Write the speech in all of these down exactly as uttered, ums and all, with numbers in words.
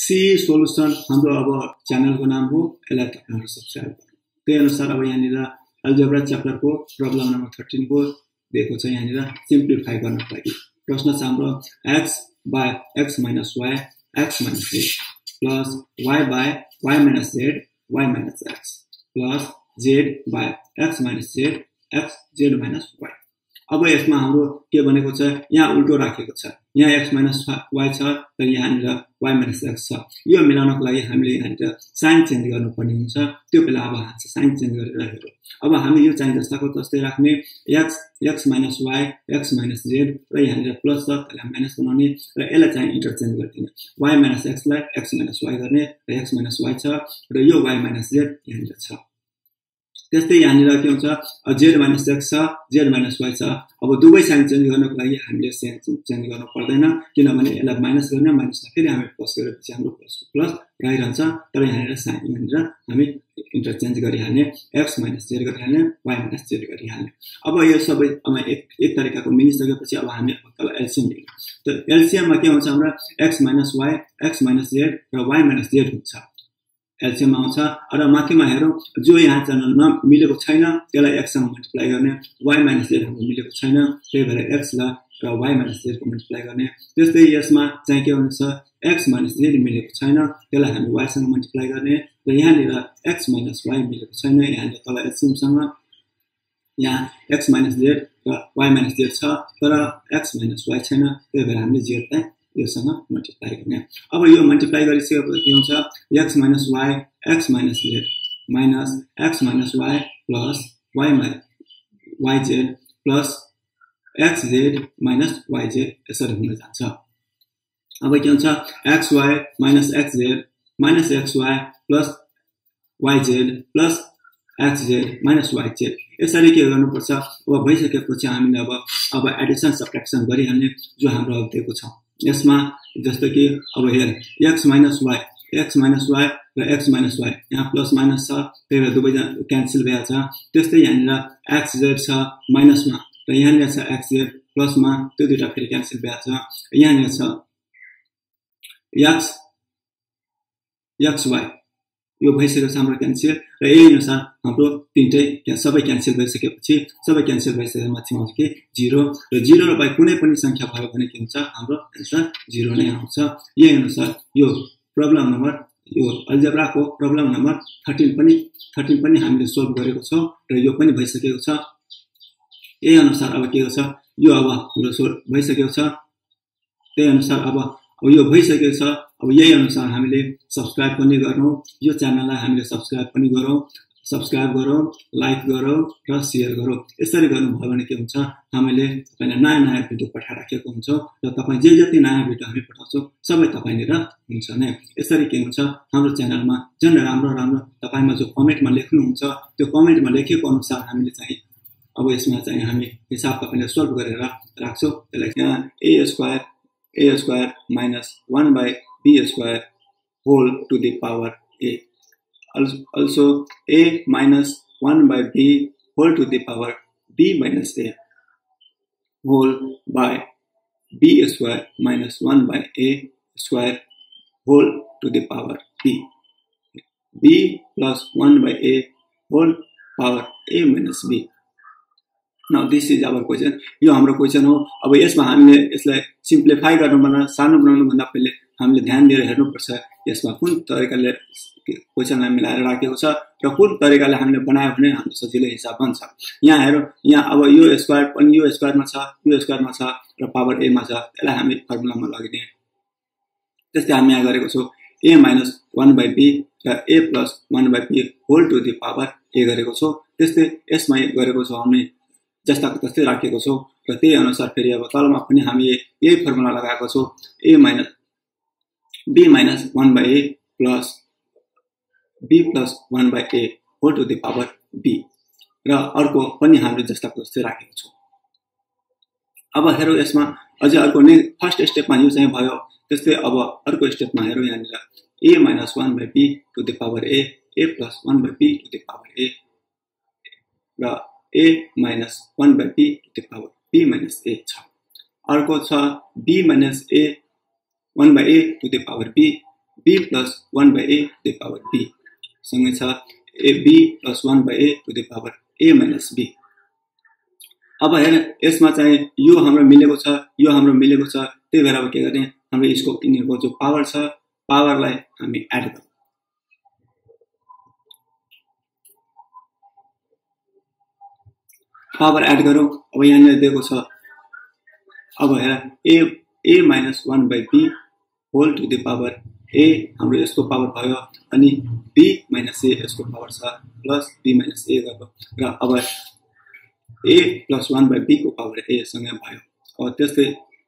C solution हाम्रो अब च्यानलको नाम हो, यसलाई तपाईहरु सब्स्क्राइब गर्नु। त्यही अनुसार अब यहाँनिर algebra च्याप्टरको प्रब्लम नम्बर thirteen को दिएको छ। यहाँनिर सिम्प्लिफाई गर्नको लागि प्रश्न छ हाम्रो x by x minus y x minus z plus y by y minus z y minus x plus z by x minus z x z minus y। अब यसमा हाम्रो के भनेको छ, यहाँ उल्टो राखेको छ। यहाँ x minus y छ तर यहाँनिर y minus x छ। यो मिलाउनको लागि हामीले यहाँनिर साइन चेन्ज गर्नुपर्ने हुन्छ। त्यो बेला अब हामी साइन चेन्ज गरेर हेरौँ। अब हामी यो चाहिँ जस्ताको तस्तै राख्ने x x minus y x minus z र यहाँनिर प्लस छ त्यसलाई माइनस बनाउने र यसलाई चाहिँ इन्टरचेन्ज गरिदिने। y minus x लाई x minus y गर्ने र x minus y छ र यो y minus z यहाँनिर छ। त्यस्तै यहाँनिर के हुन्छ, z minus x छ z minus y छ। अब दुवै साइन चेन्ज गर्नको लागि हामीले साइन चेन्ज गर्नु पर्दैन, किनभने यसलाई माइनस गर्ने माइनसलाई फेरि हामी प्लस गरेपछि हाम्रो प्लस प्लस रहिरहन्छ। तर यहाँनिर साइन यहाँनिर हामी इन्टरचेन्ज गरिहाल्ने, x minus z गरिहाल्ने, y minus z गरिहाल्ने। अब यो सबै अब एक एक तरिकाको मिलिसकेपछि अब हामी अब एलसीएम लियौँ। त एलसीएममा के हुन्छ, हाम्रो x minus y x minus z र y minus z हुन्छ। एलसीएम आउँछ र माथिमा हेरौँ जो यहाँ चाहिँ नमिलेको छैन त्यसलाई x सँग मल्टिप्लाई गर्ने, y minus z हाम्रो मिलेको छैन त्यही भएर x ल र y minus z को मल्टिप्लाई गर्ने। त्यस्तै यसमा चाहिँ के हुन्छ, x minus z मिलेको छैन त्यसलाई हामी y सँग मल्टिप्लाई गर्ने र यहाँनिर x minus y मिलेको छैन, यहाँनिर तल एलसीएम सँग यहाँ x minus z र y minus z छ तर x minus y छैन, त्यही भएर हामीले z लाई योसँग मल्टिप्लाई गर्ने। अब यो मल्टिप्लाई गरिसकेपछि के हुन्छ, x minus y x minus z minus x minus y plus y yz plus xz minus yz यसरी हुन जान्छ। अब के हुन्छ, xy minus xz minus xy plus yz plus xz minus yz यसरी के गर्नुपर्छ। अब भइसकेपछि हामीले अब अब एडिसन सब्ट्र्याक्सन गरिहाल्ने जो हाम्रो अब दिएको छ। यसमा जस्तो कि अब हेर x minus y x minus y र x minus y यहाँ प्लस माइनस छ त्यही भएर दुवै क्यान्सल भइहाल्छ। त्यस्तै यहाँनिर xz छ माइनसमा र यहाँनिर छ xz प्लसमा, त्यो दुईटा फेरि क्यान्सल भइहाल्छ। यहाँनिर छ x xy यो भइसकेको छ हाम्रो क्यान्सल र यही अनुसार हाम्रो तीनटै सबै क्यान्सल भइसकेपछि सबै क्यान्सल भइसकेपछि माथि आउँछ कि जिरो र जिरो र बाइ कुनै पनि संख्या भयो भने के हुन्छ, हाम्रो आन्सर जिरो नै आउँछ। यही अनुसार यो प्रब्लम नम्बर यो अल्जेब्राको प्रब्लम नम्बर थर्टिन पनि थर्टिन पनि हामीले सोल्भ गरेको छौँ र यो पनि भइसकेको छ। यही अनुसार अब के छ, यो अब हाम्रो सोल्भ भइसकेको छ। त्यही अनुसार अब अब यो भइसकेको छ। अब यही अनुसार हामीले सब्स्क्राइब पनि गरौँ, यो च्यानललाई हामीले सब्स्क्राइब पनि गरौँ, सब्स्क्राइब गरौँ, लाइक गरौँ र सेयर गरौँ। यसरी गर्नुभयो भने के हुन्छ, हामीले तपाईलाई नयाँ नयाँ भिडियो पठाइराखेको हुन्छ र तपाईँ जे जति नयाँ भिडियो हामी पठाउँछौँ सबै तपाईँनिर हुन्छ नै। यसरी के हुन्छ, हाम्रो च्यानलमा जुन राम्रो राम्रो तपाईँमा जो कमेन्टमा लेख्नुहुन्छ त्यो कमेन्टमा लेखेको अनुसार हामीले चाहिँ अब यसमा चाहिँ हामी हिसाब तपाईँले सोल्भ गरेर राख्छौँ। त्यसलाई यहाँ a square a square minus one by b square whole to the power a. Also a minus one by b whole to the power b minus a whole by b square minus one by a square whole to the power b. b plus one by a whole power a minus b. Now this is our question. यो हाम्रो question हो। अब यसमा हामीले यसलाई simplify गर्नुभन्दा सानो बनाउनु भन्दा पहिले हामीले ध्यान दिएर हेर्नुपर्छ यसमा कुन तरिकाले क्वेशनलाई मिलाएर राखेको छ र कुन तरिकाले हामीले बनायो भने हाम्रो सजिलै हिसाब बन्छ। यहाँ हेरौँ, यहाँ अब यो स्क्वायर पनि यो स्क्वायरमा छ, यो स्क्वायरमा छ र पावर a मा छ, यसलाई हामी फर्मुलामा लगिने। त्यस्तै हामी यहाँ गरेको छौँ a minus one by b र a plus one by b whole to the power a गरेको छौँ। त्यस्तै यसमा गरेको छौँ हामी जस्ताको तस्तै राखेको छौँ र त्यही अनुसार फेरि अब तलमा पनि हामी यही फर्मुला लगाएको छौँ a minus b minus one by a plus b plus one by a whole to the power b र अर्को पनि हामीले जस्ताको तस्तै राखेको छौँ। अब हेरौँ यसमा अझै अर्को नै फर्स्ट स्टेपमा यो चाहिँ भयो। त्यस्तै अब अर्को स्टेपमा हेरौँ, यहाँनिर a minus one by b to the power a a plus one by b to the power a र a minus one by b to the power b minus a छ। अर्को छ b minus a one by a to the power b b plus one by a to the power b सँगै छ a b plus one by a to the power a minus b अब हेर यसमा चाहिँ यो हाम्रो मिलेको छ यो हाम्रो मिलेको छ त्यही भएर अब के गर्ने हाम्रो यसको यिनीहरुको जो पावर छ पावरलाई हामी एड गर्छौं पावर एड गरौँ अब यहाँ दिएको छ अब हेर a a minus one by b whole to the power a हाम्रो यसको पावर भयो अनि b minus a यसको पावर छ प्लस b minus a गर्यो र अब a plus one by b को पावर a सँगै भयो अब त्यस्तै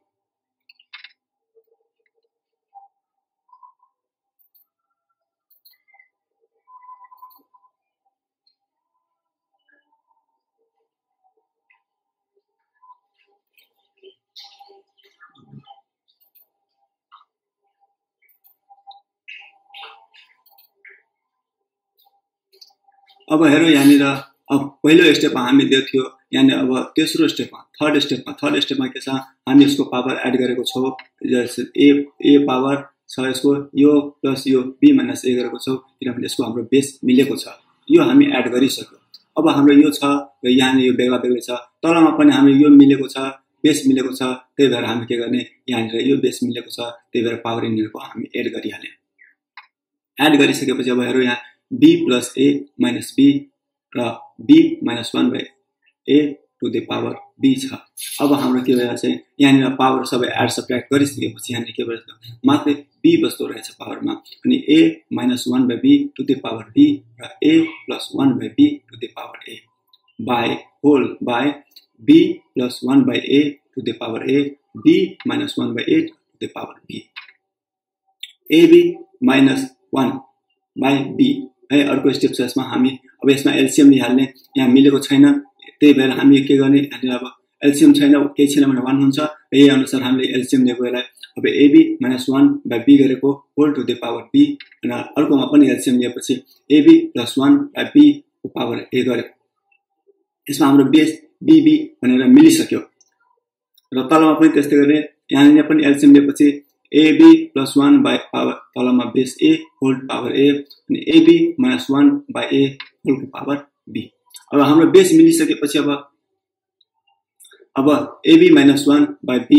अब हेरौ यहाँनिर अब पहिलो स्टेपमा हामी दिएको थियो यहाँ अब तेस्रो स्टेपमा थर्ड स्टेपमा थर्ड स्टेपमा के छ हामी यसको पावर एड गरेको छौ जस्तै a a पावर छ यसको यो प्लस यो b माइनस a गरेको छौ किनभने यसको हाम्रो बेस मिलेको छ यो हामी एड गरिसक्यो अब हाम्रो यो छ र यहाँ यो बेग्ला बेग्लै छ तलमा पनि हाम्रो यो मिलेको छ बेस मिलेको छ त्यही भएर हामी के गर्ने यहाँ यो बेस मिलेको छ त्यही भएर पावर यिनीहरुको हामी एड गरिहाले एड गरिसकेपछि अब हेरौ यहाँ b plus a minus b र b minus one by a to the power b छ अब हाम्रो के भइरहेछ चाहिँ यहाँनिर पावर सबै एड सबट्र्याक्ट गरिसकेपछि यहाँ के भइरहेछ मात्रै b बस्दो रहेछ पावरमा अनि a minus one by b to the power b र a plus one by b to the power a by whole by b plus one by a to the power a b minus one by a to the power b ab minus one by b है अर्को step छ यसमा हामी अब यसमा LCM लिहाल्ने यहाँ मिलेको छैन त्यही भएर हामी के गर्ने अनि अब एलसीएम छैन केही छैन भने one हुन्छ र यही अनुसार हामीले एलसीएम लिएको यसलाई अब ab minus one by b गरेको whole to the power b र अर्कोमा पनि एलसीएम लिएपछि ab plus one by b को पावर a गरे यसमा हाम्रो बेस bb भनेर मिलिसक्यो र तलमा पनि त्यस्तै गर्ने यहाँ पनि एलसीएम लिएपछि ab plus one by power तलमा base a whole power a अनि ab minus one by a whole को power b अब हाम्रो बेस मिलिसकेपछि अब अब ab minus one by b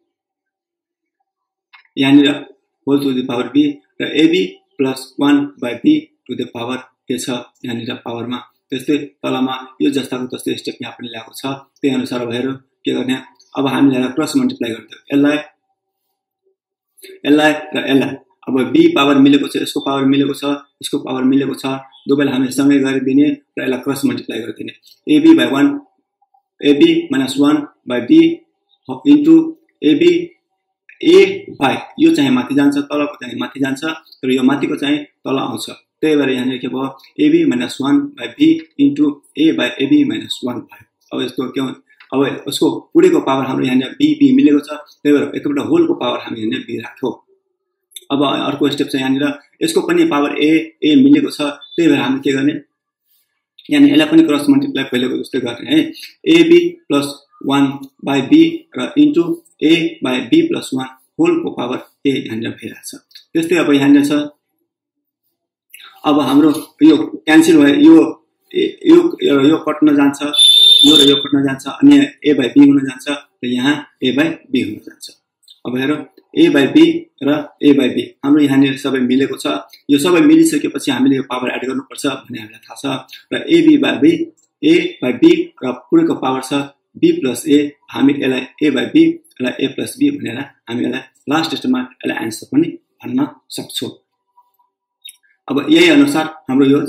यहाँनिर whole to the power b र ab plus one by b to the power के छ यहाँनिर पावरमा त्यस्तै तलमा यो जस्ताको तस्तै स्टेप यहाँ पनि ल्याएको छ त्यही अनुसार अब हेरौ के गर्ने अब हामीले क्रस मल्टिप्लाई गर्दै यसलाई यसलाई र यसलाई अब b पावर मिलेको छ यसको पावर मिलेको छ यसको पावर मिलेको छ दुवैलाई हामी सँगै गरिदिने र यसलाई क्रस मल्टिप्लाई गरिदिने ab by one ab minus one by b into ab a by यो चाहिँ माथि जान्छ तलको चाहिँ माथि जान्छ र यो माथिको चाहिँ तल आउँछ त्यही भएर यहाँ के भयो ab minus one by b into a by ab minus one भयो अब यस्तो के अब उसको पुरैको पावर हाम्रो यहाँ b b मिलेको छ त्यही भएर एकपल्ट होलको पावर हामी यहाँ b राख्यौ अब अर्को स्टेप चाहिँ यहाँ यसको पनि पावर a a मिलेको छ त्यही भएर हामी के गर्ने यहाँ यसलाई पनि क्रस मल्टिप्लाई पहिलेको जस्तै गर्ने है ab plus one by b र into a by b plus one होलको पावर a यहाँ भइरहेछ त्यस्तै अब यहाँ छ अब हाम्रो यो क्यान्सल भयो यो यो यो कट्न जान्छ यो र यो कट्न जान्छ अनि a by b हुन जान्छ र यहाँ a by b हुन जान्छ अब हेरौ a by b र a by b हाम्रो यहाँ सबै मिलेको छ यो सबै मिलिसकेपछि हामीले यो पावर एड गर्नुपर्छ भन्ने हामीलाई थाहा छ र ab by b a by b र पुरैको पावर छ b plus a हामी यसलाई a by b र a plus b भनेर हामी यसलाई लास्ट स्टेपमा यसलाई आन्सर पनि भन्न सक्छौं अब यही अनुसार हाम्रो यो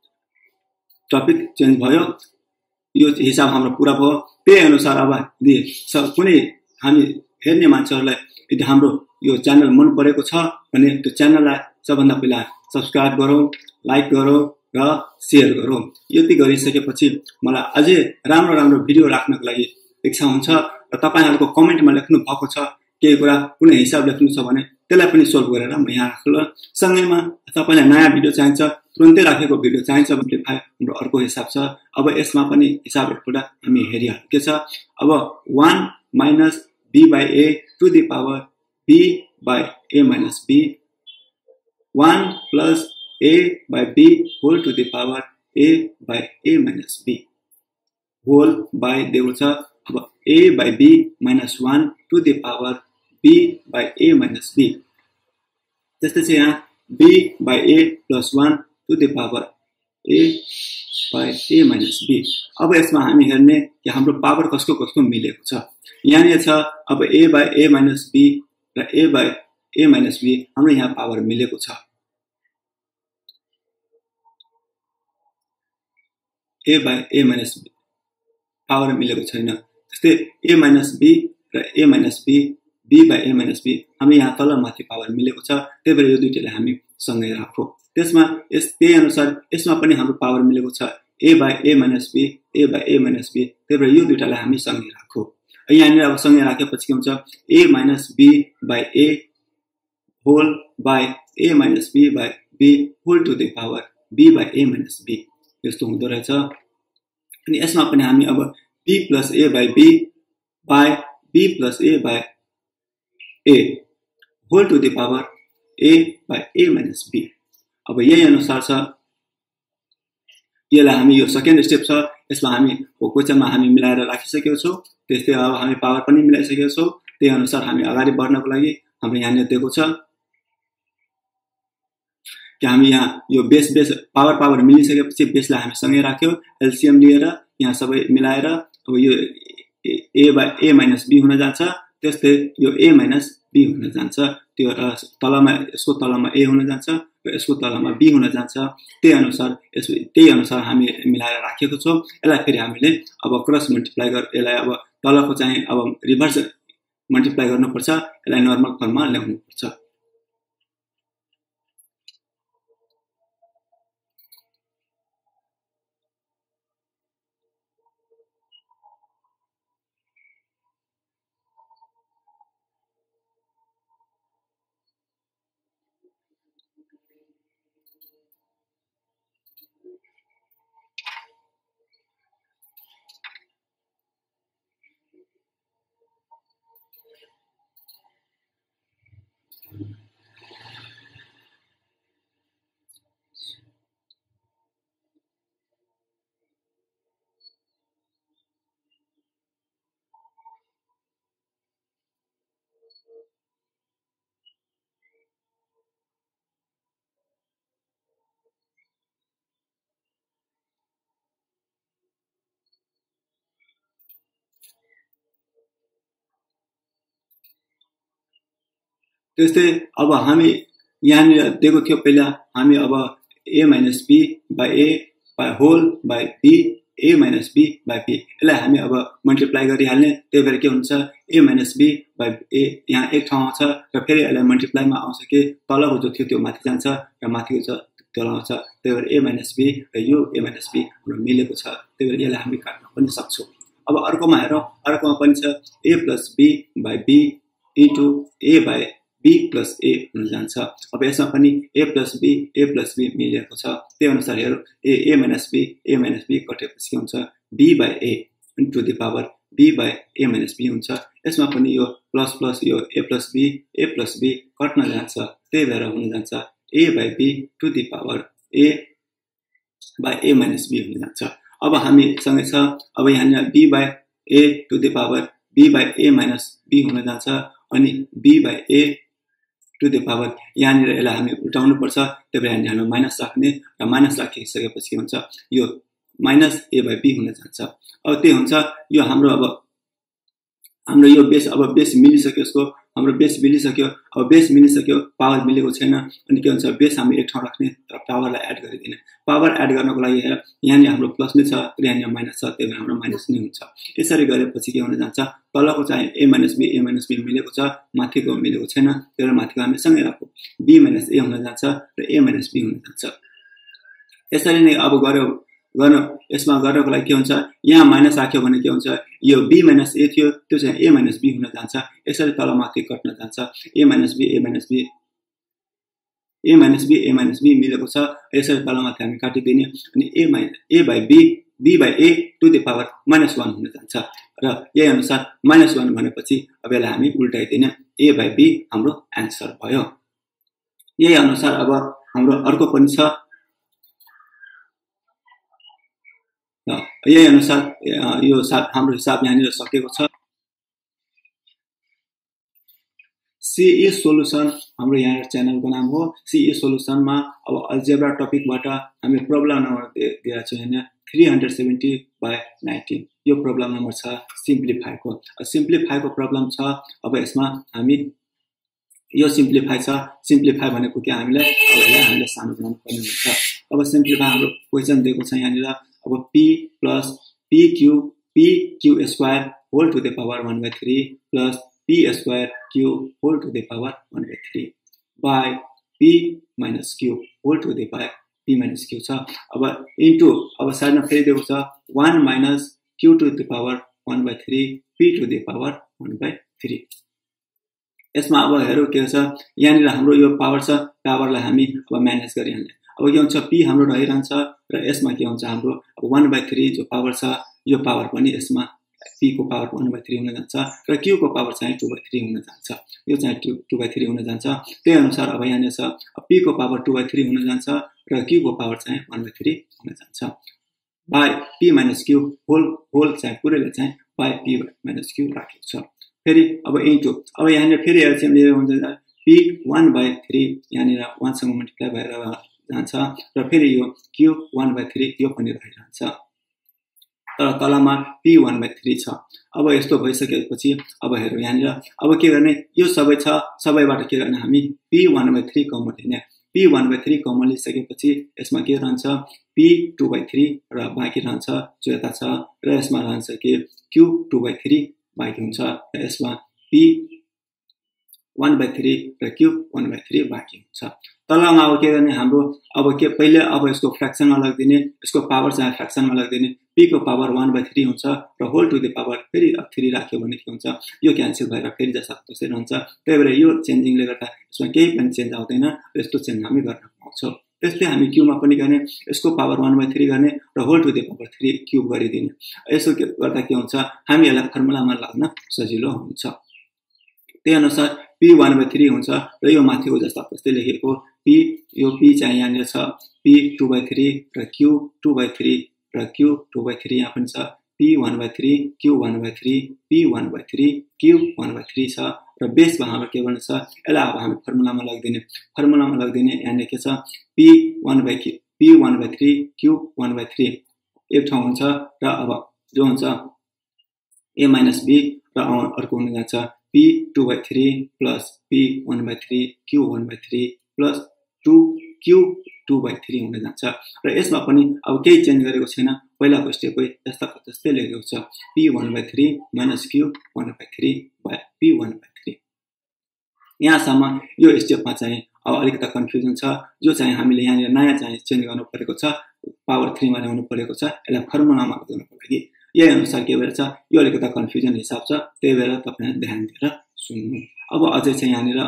टपिक चेन्ज भयो यो हिसाब हाम्रो पूरा भयो त्यही अनुसार अब यदि कुनै हामी हेर्ने मान्छेहरुलाई यदि हाम्रो यो च्यानल मन परेको छ भने त्यो च्यानललाई सबभन्दा पहिला सब्स्क्राइब गरौँ लाइक गरौँ र शेयर गरौँ यति गरिसकेपछि मलाई अझै राम्रो राम्रो भिडियो राख्नको लागि इच्छा हुन्छ र तपाईहरुको कमेन्टमा लेख्नु भएको छ केही कुरा कुनै हिसाब लेख्नु छ भने त्यसलाई पनि सोल्भ गरेर म यहाँ राख्छु सँगैमा तपाईलाई नयाँ भिडियो चाहिन्छ तुरुन्तै राखेको भिडियो चाहिन्छ भने हाम्रो अर्को हिसाब छ अब यसमा पनि हिसाब एकपल्ट हामी हेरिहालौँ के छ अब one minus b by a to the power b by a minus b one plus a by b whole to the power a by a minus b whole by दिएको छ अब a by b minus one to the power b by a minus b त्यस्तै चाहिँ यहाँ b by a plus one to the power a by a minus b अब यसमा हामी हेर्ने कि हाम्रो पावर कसको कसको मिलेको छ यहाँ छ अब a by a minus b र a by a minus b हाम्रो यहाँ पावर मिलेको छ a by a minus b power मिलेको छैन त्यस्तै a minus b र a minus b b by a minus b हामी यहाँ तल माथि पावर मिलेको छ त्यही भएर यो दुईटैलाई हामी सँगै राखौं त्यसमा यस त्यही अनुसार यसमा पनि हाम्रो पावर मिलेको छ a by a minus b a by a minus b त्यही भएर यो दुईटालाई हामी सँगै राखौं यहाँ नि अब सँगै राखेपछि के हुन्छ a minus b by a whole by a minus b by b whole to the power b by a minus b यस्तो हुँदो रहेछ अनि यसमा पनि हामी अब b plus a by b by b plus a by a whole to the power a by a minus b अब यही अनुसार छ यसलाई हामी यो सेकेन्ड स्टेप छ यसमा हामी क्वेशनमा हामी मिलाएर राखिसकेका छौं त्यस्तै अब हामी पावर पनि मिलाइसकेका छौं त्यही अनुसार हामी अगाडि बढ्नको लागि हाम्रो यहाँ दिएको छ कि हामी यहाँ यो बेस बेस पावर पावर मिलिसकेपछि बेसलाई हामी सँगै राख्यौ एलसीएम लिएर यहाँ सबै मिलाएर अब यो a by a minus b हुन जान्छ त्यस्तै यो a minus b हुन जान्छ त्यो तलमा यसको तलमा a हुन जान्छ र यसको तलमा b हुन जान्छ त्यही अनुसार यस त्यही अनुसार हामी मिलाएर राखेको छौं यसलाई फेरि हामीले अब क्रस मल्टिप्लाई गर यसलाई अब तलको चाहिँ अब रिभर्स मल्टिप्लाई गर्नुपर्छ यसलाई नर्मल फर्ममा ल्याउनु पर्छ त्यस्तै अब हामी यहाँ दिएको थियो पहिला हामी अब a minus b by a by whole by b a minus b by b यसलाई हामी अब मल्टिप्लाई गरिहाल्ने त्यही भएर के हुन्छ a minus b by a यहाँ एक ठाउँमा छ र फेरि यसलाई मल्टिप्लाईमा आउँछ के तलको जो थियो त्यो माथि जान्छ र माथिको छ त्यो आउँछ त्यही भएर a minus b र यो a minus b हाम्रो मिलेको छ त्यही भएर यसलाई हामी काट्न पनि सक्छौं अब अर्कोमा हेरौं अर्कोमा पनि छ a plus b by b into a by b plus a हुन जान्छ अब यसमा पनि a plus b a plus b मिलेको छ त्यही अनुसार हेरौं a a minus b a minus b कटेपछि के हुन्छ b by a into the power b by a minus b हुन्छ यसमा पनि यो प्लस प्लस यो a plus b a plus b कट्न जान्छ त्यही भएर हुन जान्छ a by b to the power a by a minus b हुन जान्छ अब हामी सँगै छ अब यहाँ b by a to the power b by a minus b हुन जान्छ अनि b by a to the power यहाँ नि यसलाई हामी उल्टाउनु पर्छ त्यही भएर हामी माइनस राख्ने र माइनस राखिसकेपछि के हुन्छ यो माइनस a by b हुन जान्छ अब त्यही हुन्छ यो हाम्रो अब हाम्रो यो बेस अब बेस मिलिसक्यो यसको हाम्रो बेस मिलिसक्यो अब बेस मिलिसक्यो पावर मिलेको छैन अनि के हुन्छ बेस हामी एक ठाउँ राख्ने र पावरलाई एड गरिदिने पावर एड गर्नको लागि हेर यहाँ नि हाम्रो प्लस नै छ र यहाँ माइनस छ त्यही भएर हाम्रो माइनस नै हुन्छ यसरी गरेपछि के हुन जान्छ तलको चाहिँ a minus b a minus b मिलेको छ माथिको मिलेको छैन त्यही भएर माथिको हामी सँगै राखौं b minus a हुन जान्छ र a minus b हुन जान्छ यसरी नै अब गर्यो गर्न यसमा गर्नको लागि के हुन्छ यहाँ माइनस राख्यो भने के हुन्छ यो b minus a थियो त्यो चाहिँ a minus b हुन जान्छ यसरी तल माथि कट्न जान्छ a minus b a minus b a minus b a minus b मिलेको छ यसरी तल माथि हामी काटिदिने अनि a minus a by b b by a to the power minus one हुन जान्छ र यही अनुसार minus one भनेपछि अब यसलाई हामी उल्टाइदिने a by b हाम्रो आन्सर भयो यही अनुसार अब हाम्रो अर्को पनि छ यही अनुसार यो हाम्रो हिसाब यहाँनिर सकेको छ सीई सोलुसन हाम्रो यहाँ च्यानलको नाम हो सीई सोलुसनमा अब अल्जेब्रा टपिकबाट हामी प्रब्लम नम्बर दिएको छु यहाँ three seventy by nineteen यो प्रब्लम नम्बर छ सिम्प्लिफाई को सिम्प्लिफाई को प्रब्लम छ अब यसमा हामी यो सिम्प्लिफाई छ सिम्प्लिफाई भनेको के हामीलाई अब यसलाई हामीले सानो बनाउनु पर्ने हुन्छ अब सिम्प्लिफाई हाम्रो क्वेशन दिएको छ यहाँ निर अब p plus pq pq square whole to the power one by three plus p square q whole to the power one by three by p minus q whole to the power p minus q छ अब into अब साइडमा फेरि दिएको छ one minus q to the power one by three p to the power one by three यसमा अब हेरौँ के छ यहाँनिर हाम्रो यो पावर छ पावरलाई हामी अब म्यानेज गरिहाल्ने अब के हुन्छ p हाम्रो रहिरहन्छ र यसमा के हुन्छ हाम्रो अब one by three जो पावर छ यो पावर पनि यसमा p को पावर one by three हुन जान्छ र q को पावर चाहिँ two by three हुन जान्छ यो चाहिँ two by three हुन जान्छ त्यही अनुसार अब यहाँ छ p को पावर two by three हुन जान्छ र q को पावर चाहिँ one by three हुन जान्छ by p minus q whole whole चाहिँ पुरैले चाहिँ by p minus q राखेको छ फेरि अब इन्टु अब यहाँ फेरि एलसीएम लिएर हुन्छ p one by three यहाँ one सँग मल्टिप्लाई भएर जान्छ र फेरि यो q one by three यो पनि रहिरहन्छ तर तलमा p one by three छ अब यस्तो भइसकेपछि अब हेरौँ यहाँ अब के गर्ने यो सबै छ सबैबाट के गर्ने हामी p one by three common लिने p one by three common लिइसकेपछि यसमा के रहन्छ p two by three र बाँकी रहन्छ जो यता छ र यसमा रहन्छ के q two by three बाँकी हुन्छ र यसमा p one by three र q one by three बाँकी हुन्छ तलमा अब के गर्ने हाम्रो अब के पहिले अब यसको फ्र्याक्सन अलग दिने यसको पावर चाहिँ फ्र्याक्सनमा अलग दिने p को पावर one by three हुन्छ र होल टु द पावर फेरि three राख्यो भने के हुन्छ यो क्यान्सल भएर फेरि जस्तो त्यस्तै रहन्छ त्यही भएर यो चेन्जिङले गर्दा यसमा केही पनि चेन्ज आउँदैन यस्तो चेन्ज हामी गर्न पाउँछौँ त्यस्तै हामी q मा पनि गर्ने यसको पावर one by three गर्ने र whole to the power three cube गरिदिने यसो गर्दा के हुन्छ हामी यसलाई फर्मुलामा लाग्न सजिलो हुन्छ त्यही अनुसार p one by three हुन्छ र यो माथिको जस्तो त्यस्तै लेखेको p यो p चाहिँ यहाँ छ p two by three र q two by three र q two by three यहाँ पनि छ p one by three q one by three p one by three q one by three छ र बेसमा हाम्रो के भन्छ यसलाई अब हामी फर्मुलामा लगिदिने फर्मुलामा लगिदिने यहाँ के छ p one by p one by three q one by three एक ठाउँ हुन्छ र अब जो हुन्छ a minus b र अर्को हुन जान्छ p two by three plus p one by three q one by three plus two q two by three हुन जान्छ र यसमा पनि अब केही चेन्ज गरेको छैन पहिलाको स्टेपै जस्ताको त्यस्तै लेखेको छ p one by three minus q one by three by p one by three यहाँसम्म यो स्टेपमा चाहिँ अब अलिकति कन्फ्युजन छ जो चाहिँ हामीले यहाँ नयाँ चाहिँ चेन्ज गर्नु परेको छ पावर three मा ल्याउनु परेको छ यसलाई फर्मुलामा गर्नुको लागि यही अनुसार के भएर छ यो अलिकति कन्फ्युजन हिसाब छ त्यही भएर तपाईहरु ध्यान दिएर सुन्नु अब अझै चाहिँ यहाँनिर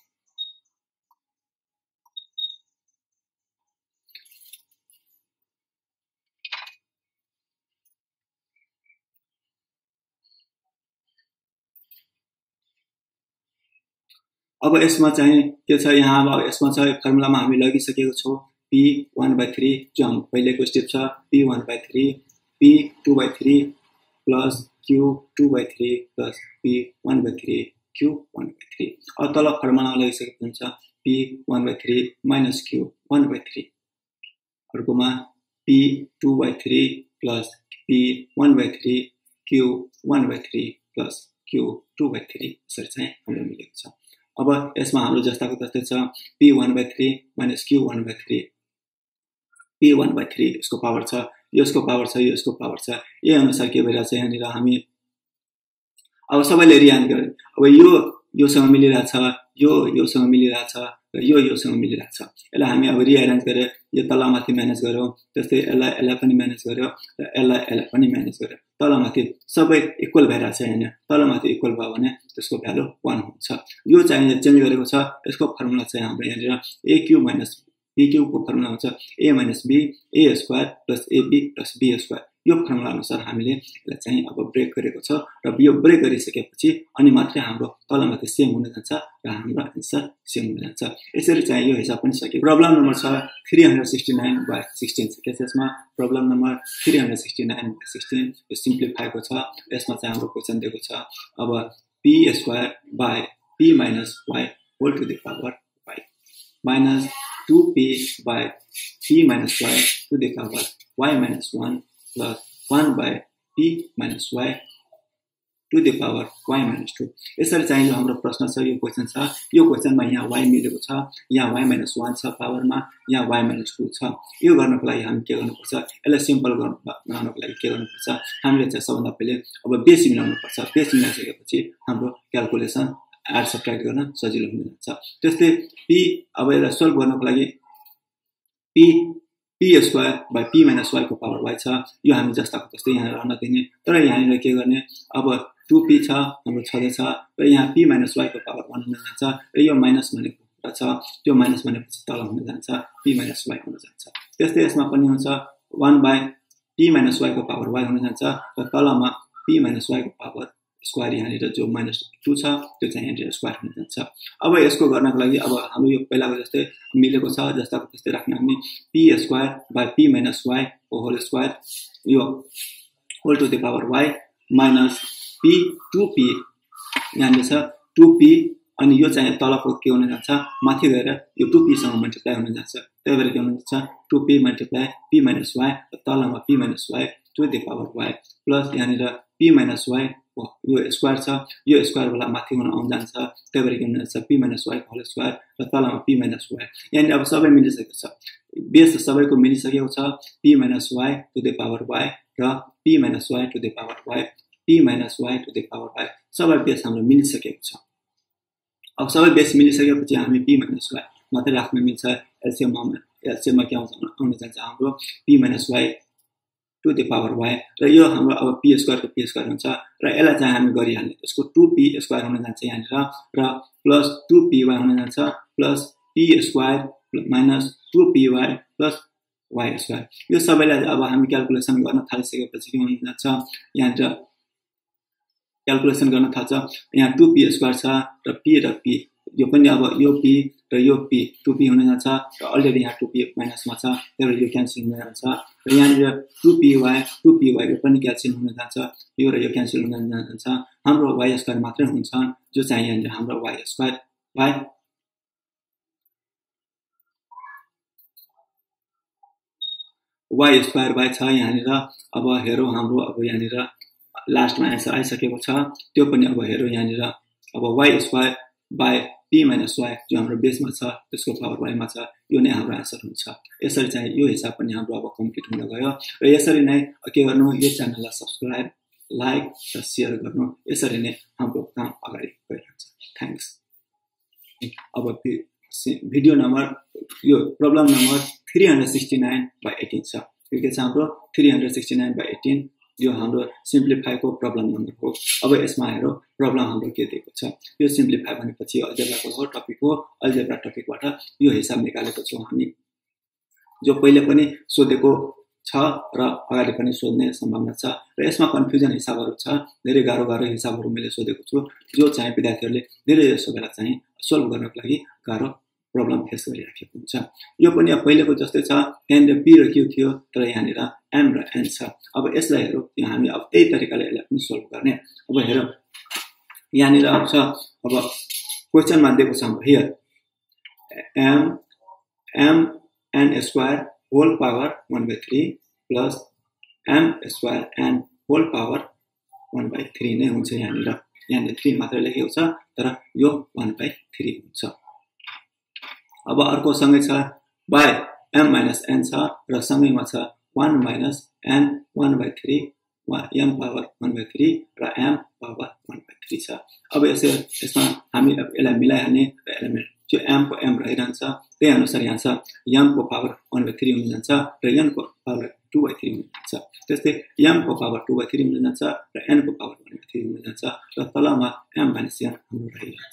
अब यसमा चाहिँ के छ यहाँ अब यसमा चाहिँ फर्मुलामा हामी लगिसकेको छौं p one by three जो हाम्रो पहिलेको स्टेप छ p one by three p two by three plus q two by three plus p one by three q one by three अब तल फर्मुलामा लगिसकेको हुन्छ p one by three minus q one by three अर्कोमा p two by three plus p one by three q one by three plus q two by three यसरी चाहिँ हामीले मिलेको छ अब यसमा हाम्रो जस्ताको त्यस्तै छ p one by three minus q one by three p one by three यसको पावर छ यसको पावर छ यसको पावर छ यही अनुसार के भइरा छ यहाँनिर हामी अब सबैले रियान गरे अब यो योसँग मिलिरहेछ यो योसँग मिलिरहेछ र यो योसँग मिलिरहेछ यसलाई हामी अब रिअरेन्ज गरेर यो तलमाथि म्यानेज गर्यौ त्यस्तै यसलाई यसलाई पनि म्यानेज गर्यौ र यसलाई यसलाई पनि म्यानेज गर्यौ तलमाथि सबै इक्वल भइरहेछ हैन तलमाथि इक्वल भयो भने त्यसको भ्यालु one हुन्छ यो चाहिँ चेन्ज गरेको छ यसको फर्मुला चाहिँ हाम्रो यहाँनिर aq minus pq को फर्मुला हुन्छ a minus b a square plus ab plus b square यो फर्मुला अनुसार हामीले यसलाई चाहिँ अब ब्रेक गरेको छ र यो ब्रेक गरिसकेपछि अनि मात्रै हाम्रो तलमाथि सेम हुन जान्छ र हाम्रो आन्सर सेम हुन जान्छ। यसरी चाहिँ यो हिसाब पनि सकियो। प्रब्लम नम्बर छ three sixty-nine by sixteen छ। त्यसमा problem number three sixty-nine by sixteen यो सिम्प्लिफाईको छ। यसमा चाहिँ हाम्रो क्वेशन दिएको छ अब p square by p minus y whole to the power y minus two p by p minus y to the power y minus one plus one by p minus y to the power y minus two। यसरी चाहिँ यो हाम्रो प्रश्न छ, यो question छ। यो क्वेशनमा यहाँ y मिलेको छ, यहाँ y minus one छ पावरमा, यहाँ y minus two छ। यो गर्नको लागि हामी के गर्नुपर्छ, यसलाई सिम्पल बनाउनको लागि के गर्नुपर्छ, हामीले चाहिँ सबभन्दा पहिले अब बेस मिलाउनु पर्छ। बेस मिलाइसकेपछि हाम्रो क्याल्कुलेसन एड सब्ट्र्याक्ट गर्न सजिलो हुन जान्छ। त्यस्तै p अब यसलाई सोल्भ गर्नको लागि p p square by p minus y को पावर y छ। यो हामी जस्ताको त्यस्तै यहाँ रहन दिने, तर यहाँनिर के गर्ने, अब two p छ हाम्रो छँदैछ र यहाँ p minus y को पावर one हुन जान्छ र यो माइनस भनेको कुरा छ, त्यो माइनस भनेपछि तल हुन जान्छ p minus y हुन जान्छ। त्यस्तै यसमा पनि हुन्छ one by p minus y को पावर y हुन जान्छ र तलमा p minus y को पावर स्क्वायर यहाँनिर जो माइनस two छ त्यो चाहिँ यहाँनिर स्क्वायर हुन जान्छ। अब यसको गर्नको लागि अब हाम्रो यो पहिलाको जस्तै मिलेको छ जस्ताको त्यस्तै राख्ने हामी p square by p minus y को होल स्क्वायर यो whole to the power y minus p two p यहाँनिर छ two p अनि यो चाहिँ तलको के हुन जान्छ, माथि गएर यो two p सँग मल्टिप्लाई हुन जान्छ। त्यही भएर के हुन जान्छ two p multiply p minus y र तलमा p minus y to the power y plus यहाँनिर p minus y यो स्क्वायर छ, यो स्क्वायर वाला माथि हुन आउन जान्छ। त्यही भएर के हुन जान्छ p minus y whole square र तलमा p minus y। यहाँनिर अब सबै मिलिसकेको छ, बेस सबैको मिलिसकेको छ, p minus y to the power y र p minus y to the power y, p minus y to the power y सबै बेस हाम्रो मिलिसकेको छ। अब सबै बेस मिलिसकेपछि हामी p minus y मात्रै राख्न मिल्छ। एलसीएम एलसीएममा के आउँछ आउन जान्छ हाम्रो p minus y to the power y र यो हाम्रो अब p स्क्वायर को p स्क्वायर हुन्छ र यसलाई चाहिँ हामी गरिहाल्ने, यसको two p स्क्वायर हुन जान्छ यहाँनिर र प्लस two p y हुन जान्छ plus p square minus two p y plus y square. यो सबैलाई अब हामी क्याल्कुलेसन गर्न थालिसकेपछि के हुन जान्छ, यहाँनिर क्याल्कुलेसन गर्न थाल्छ। यहाँ two p स्क्वायर छ र p र p यो पनि अब यो p र यो p two p हुन जान्छ र अलरेडी यहाँ two p माइनसमा छ, त्यही भएर यो क्यान्सल हुन जान्छ र यहाँनिर two p y two p y यो पनि क्यान्सल हुन जान्छ, यो र यो क्यान्सल हुन जान्छ। हाम्रो y स्क्वायर मात्रै हुन्छ जो चाहिँ यहाँनिर हाम्रो y square y y square y छ यहाँनिर। अब हेरौँ हाम्रो अब यहाँनिर लास्टमा एन्सर आइसकेको छ, त्यो पनि अब हेरौँ यहाँनिर अब y square by p minus y जो हाम्रो बेसमा छ त्यसको पावर y मा छ, यो नै हाम्रो आन्सर हुन्छ। यसरी चाहिँ यो हिसाब पनि हाम्रो अब कम्प्लिट हुन गयो र यसरी नै के गर्नु, यो च्यानललाई सब्स्क्राइब लाइक र शेयर गर्नु, यसरी नै हाम्रो काम अगाडि बढिरहन्छ। थ्यांक्स। अब भिडियो नम्बर यो problem number three sixty-nine by eighteen छ। यो के छ हाम्रो three sixty-nine by eighteen यो हाम्रो सिम्प्लिफाई को प्रब्लम नम्बर हो। अब यसमा हेरौँ प्रब्लम हाम्रो के दिएको छ। यो सिम्प्लिफाई भनेपछि अल्जेब्राको हो टपिक हो, अल्जेब्रा टपिकबाट यो हिसाब निकालेको छौं हामी, जो पहिले पनि सोधेको छ र अगाडि पनि सोध्ने सम्भावना छ र यसमा कन्फ्युजन हिसाबहरु छ, धेरै गाह्रो गाह्रो हिसाबहरु मैले सोधेको छु जो चाहिँ विद्यार्थीहरुले धेरै जसो बेला चाहिँ सोल्भ गर्नको लागि गाह्रो प्रब्लम फेस गरिराखेको हुन्छ। यो पनि अब पहिलेको जस्तै छ, n र p र q थियो तर यहाँनिर m र n छ। अब यसलाई हेरौँ, हामी अब त्यही तरिकाले यसलाई पनि सोल्भ गर्ने। अब हेरौँ यहाँनिर छ, अब क्वेशनमा दिएको छ हाम्रो here m m n square whole power one by three plus m square n whole power one by three नै हुन्छ। यहाँनिर यहाँनिर three मात्र लेखेको छ तर यो one by three हुन्छ। अब अर्को सँगै छ by m minus n छ र सँगैमा छ one minus n one by three m power one by three र m power one by three छ। अब यसो यसमा हामी यसलाई मिलाइहाल्ने र एलिमेन्ट जो m को m रहिरहन्छ, त्यही अनुसार यहाँ छ m को पावर one by three हुन जान्छ र n को पावर two by three हुन जान्छ। त्यस्तै m को पावर two by three हुन जान्छ र n को पावर one by three हुन जान्छ र तलमा m minus n हाम्रो रहिरहन्छ।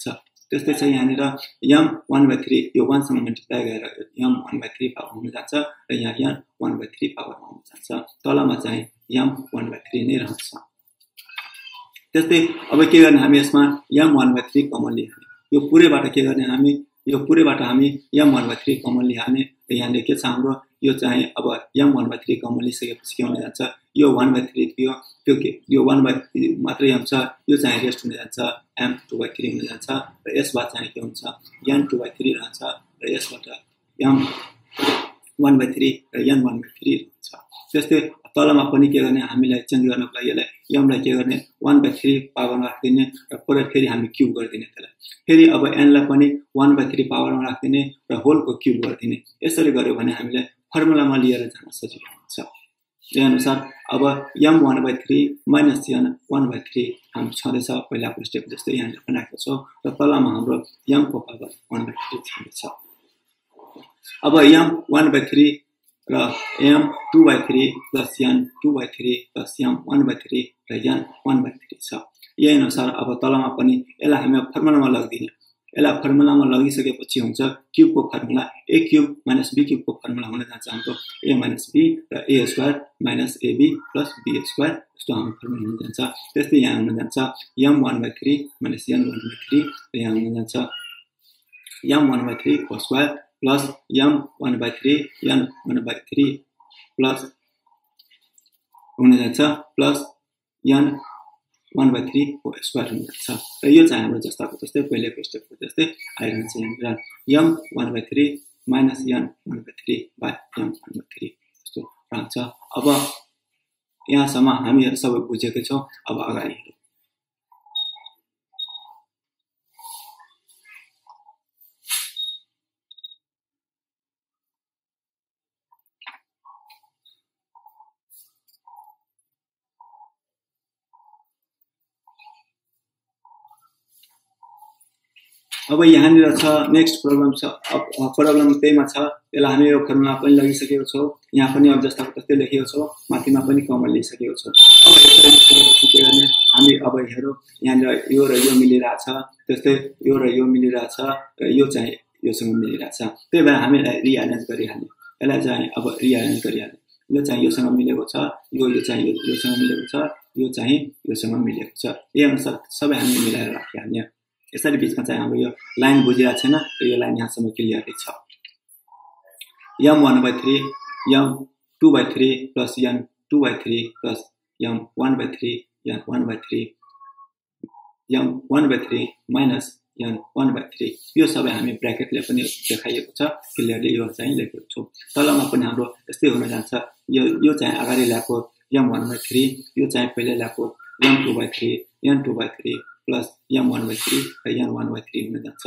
त्यस्तै चाहिँ यहाँनिर m one by three यो one सँग मल्टिप्लाई गरेर m one by three power हुन जान्छ र यहाँ n one by three power हुन जान्छ तलमा चाहिँ m one by three नै रहन्छ त्यस्तै अब के गर्ने हामी यसमा m one by three common लिहाल्ने यो पुरैबाट के गर्ने हामी यो पुरैबाट हामी m one by three common लिहाल्ने र यहाँले के छ हाम्रो यो चाहिँ अब m one by three common लिसकेपछि के हुन जान्छ यो one by three थियो त्यो के यो one by three मात्रै आउँछ यो चाहिँ रेस्ट हुन जान्छ m two by three हुन जान्छ र यसबाट चाहिँ के हुन्छ n two by three रहन्छ र यसबाट m one by three र n one by three हुन्छ त्यस्तै तलमा पनि के गर्ने हामीलाई चेन्ज गर्नको लागि यसलाई m लाई के गर्ने one by three पावरमा राख्दिने र पुरै फेरि हामी क्यूब गर्दिने त्यसलाई फेरि अब n लाई पनि one by three पावरमा राख्दिने र होलको क्यूब गर्दिने यसरी गर्यो भने हामीले फर्मुलामा लिएर जान सजिलो हुन्छ त्यही अनुसार अब m one by three minus n one by three हाम्रो छँदैछ पहिलाको स्टेप जस्तै यहाँले बनाएको छ र तलमा हाम्रो m को पावर one by three छँदैछ अब m one by three र m two by three plus n two by three plus m one by three र n one by three छ यही अनुसार अब तलमा पनि यसलाई हामी फर्मुलामा लगिदिने यसलाई फर्मुलामा लगिसकेपछि हुन्छ क्यूब को formula a cube minus b cube को फर्मुला हुन जान्छ हाम्रो a minus b र a square minus ab plus b square जस्तो हाम्रो फर्मुला हुन जान्छ त्यस्तै यहाँ हुन जान्छ m one by three minus n one by three र यहाँ हुन जान्छ m one by three को square plus m one by three n one by three plus हुन जान्छ plus n one by three को स्क्वायर हुन जान्छ र यो चाहिँ हाम्रो जस्ताको जस्तै पहिलेको स्टेपको जस्तै आइरहन्छ यहाँ m one by three minus n one by three by m one by three जस्तो रहन्छ अब यहाँसम्म हामी सबै बुझेकै छौं अब अगाडि हेरौँ अब यहाँनिर छ नेक्स्ट प्रब्लम छ अब प्रब्लम त्यहीमा छ त्यसलाई हामी यो फर्मुला पनि लगिसकेको छौं यहाँ पनि अब जस्ताको त्यस्तै लेखेको छौं माथिमा पनि कमन लिइसकेको छौं अब यसरी के गर्ने हामी अब हेरौँ यहाँनिर यो र यो मिलिरहेछ त्यस्तै यो र यो मिलिरहेछ र यो चाहिँ योसँग मिलिरहेछ त्यही भएर हामीले रिअरेन्ज गरिहाल्ने यसलाई चाहिँ अब रिअरेन्ज गरिहाल्ने यो चाहिँ योसँग मिलेको छ यो यो चाहिँ योसँग मिलेको छ यो चाहिँ योसँग मिलेको छ यही अनुसार सबै हामी मिलाएर राखिहाल्ने यसरी बीचमा चाहिँ हाम्रो यो लाइन बुझिरहेको छैन र यो लाइन यहाँसम्म क्लियरली छ m one by three m two by three plus n two by three plus m one by three n one by three m one by three minus n one by three यो सबै हामी ब्र्याकेटले पनि देखाइएको छ clearly यो चाहिँ लेखेको छु तलमा पनि हाम्रो यस्तै हुन जान्छ यो यो चाहिँ अगाडि ल्याएको m one by three यो चाहिँ पहिले ल्याएको m two by three n two by three plus m one by three र n one by three हुन जान्छ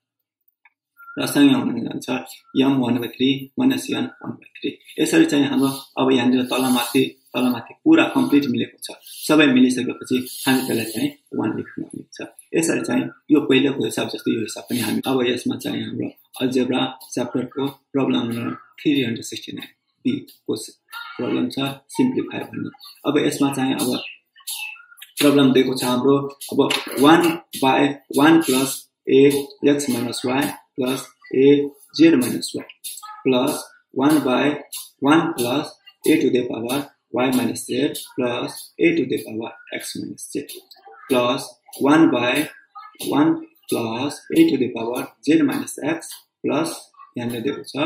र सँगै हुन जान्छ m one by three minus n one by three यसरी चाहिँ हाम्रो अब यहाँनिर तलमाथि तलमाथि पुरा कम्प्लिट मिलेको छ सबै मिलिसकेपछि हामी त्यसलाई चाहिँ one लेख्न हुन्छ यसरी चाहिँ यो पहिलेको हिसाब जस्तै यो हिसाब पनि हामी अब यसमा चाहिँ हाम्रो अलजेब्रा च्याप्टरको problem number three sixty-nine b को प्रब्लम छ सिम्प्लिफाई भन्ने अब यसमा चाहिँ अब प्रब्लम दिएको छ हाम्रो अब one by one plus a x minus y plus a z minus y plus one by one plus a to the power y minus z plus a to the power x minus z plus one by one plus a to the power z minus x plus यहाँ दिएको छ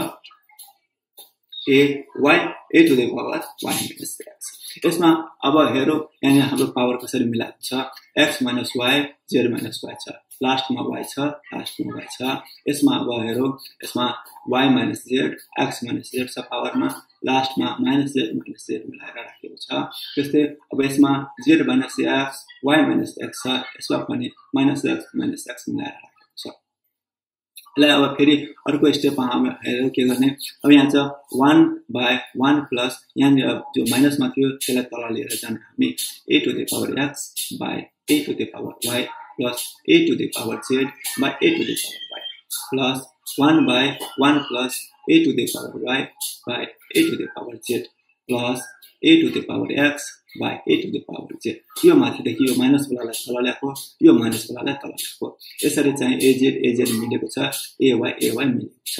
a y a to the power y minus x यसमा अब हेरौँ यहाँ हाम्रो power कसरी मिलाएको छ x minus y z minus y छ लास्टमा y छ लास्टमा y छ यसमा अब हेरौँ यसमा y minus z x minus z छ पावरमा लास्टमा minus z minus z मिलाएर राखेको छ त्यस्तै अब यसमा z minus x y minus x छ यसमा पनि minus x minus x मिलाएर राखेको छ यसलाई अब फेरि अर्को स्टेपमा हामी हेरेर के गर्ने अब यहाँ छ one by one plus यहाँ जो माइनसमा थियो त्यसलाई तल लिएर जाने हामी a to the power x by a to the power y plus a to the power z by a to the power y plus one by one plus a to the power y by a to the power z plus a to the power x by a to the power z यो माथिदेखि यो minus वालालाई तल ल्याएको यो minus वालालाई तल ल्याएको यसरी चाहिँ az az मिलेको छ ay ay मिलेको छ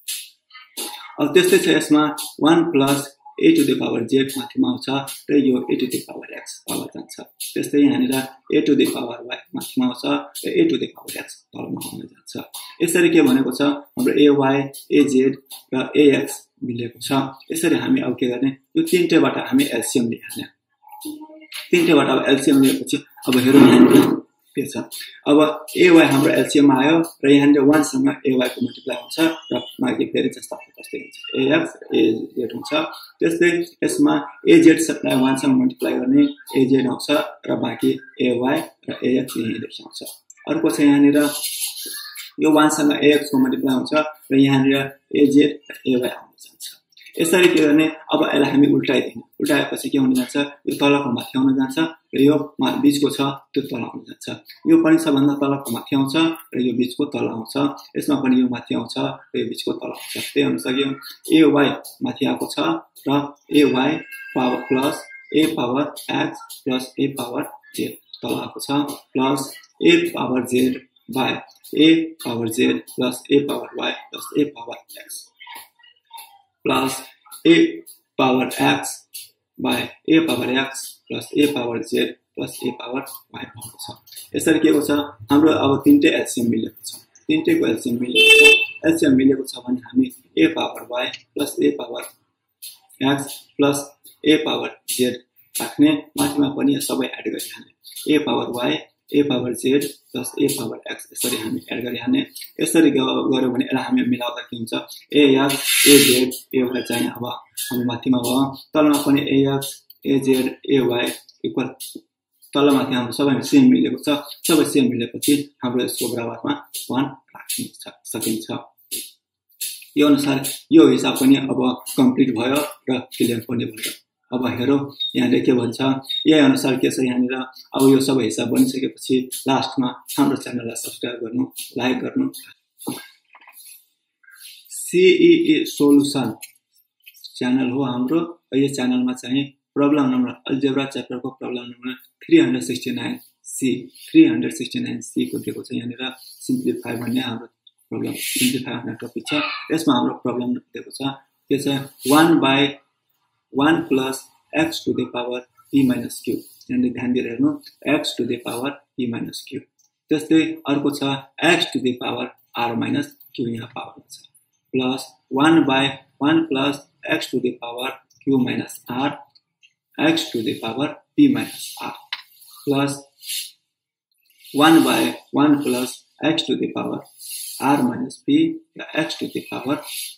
अब त्यस्तै छ यसमा one plus a to the power z माथिमा आउँछ र यो a to the power x तल जान्छ त्यस्तै यहाँनिर a to the power y माथिमा आउँछ र a to the power x तलमा आउन जान्छ यसरी के भनेको छ हाम्रो ay az र ax मिलेको छ यसरी हामी अब के गर्ने यो तीनटैबाट हामी एलसीएम लिहाल्ने तीनटैबाट अब एलसीएम लिएपछि अब हेरौँ यहाँनिर के छ अब ay हाम्रो एलसीएम आयो र यहाँनिर one सँग ay को मल्टिप्लाई हुन्छ र माथि फेरि जस्ता जस्तै हुन्छ ax az हुन्छ त्यस्तै यसमा az सबलाई one सँग मल्टिप्लाई गर्ने az आउँछ र बाँकी ay र ax यही लेख्नुहुन्छ अर्को छ यहाँनिर यो one सँग ax को मल्टिप्लाई हुन्छ र यहाँनिर az र ay आउन जान्छ यसरी के गर्ने अब यसलाई हामी उल्टाइदिने उल्टाएपछि के हुन जान्छ यो तलको माथि आउन जान्छ र यो बीचको छ त्यो तल आउन जान्छ यो पनि सबभन्दा तलको माथि आउँछ र यो बीचको तल आउँछ यसमा पनि यो माथि आउँछ र यो बीचको तल आउँछ त्यही अनुसार यो ay माथि आएको छ र ay power plus a power x plus a power z तल आएको छ plus a power z by a power z plus a power y plus a power x plus a power x by a power x plus a power z plus a power y भएको छ यसरी के छ हाम्रो अब तीनटै LCM मिलेको छ तीनटैको LCM मिलेको छ एलसीएम मिलेको छ भने हामी a power y plus a power x plus a power z राख्ने माथिमा पनि सबै एड गरिहाल्ने a power y a power z plus a power x यसरी हामी एड गरिहाल्ने यसरी गर्यो भने यसलाई हामी मिलाउँदा के हुन्छ ax az ay चाहिँ अब हामी माथिमा भयो तलमा पनि ax az ay इक्वल तलमाथि हाम्रो सबै सेम मिलेको छ सबै सेम मिलेपछि हाम्रो यसको बराबरमा one राख्न सकिन्छ यो अनुसार यो हिसाब पनि अब कम्प्लिट भयो र क्लियर पनि भयो अब हेरौँ यहाँले के भन्छ यही अनुसार के छ यहाँनिर अब यो सबै हिसाब बनिसकेपछि लास्टमा हाम्रो च्यानललाई सब्स्क्राइब गर्नु लाइक गर्नु सीईई सोलुसन च्यानल हो हाम्रो यो च्यानलमा चाहिँ प्रब्लम नम्बर अल्जेब्रा च्याप्टरको problem number three sixty-nine C three sixty-nine C को दिएको छ यहाँनिर सिम्प्लिफाई भन्ने हाम्रो प्रब्लम सिम्प्लिफाई भन्ने टपिक छ यसमा हाम्रो प्रब्लम दिएको छ के छ one by one plus x to the power p minus q यहाँले ध्यान दिएर हेर्नु x to the power p minus q त्यस्तै अर्को छ x to the power r minus q यहाँ पावर छ plus one by one plus x to the power q minus r x to the power p minus r plus one by one plus x to the power r minus p x to the power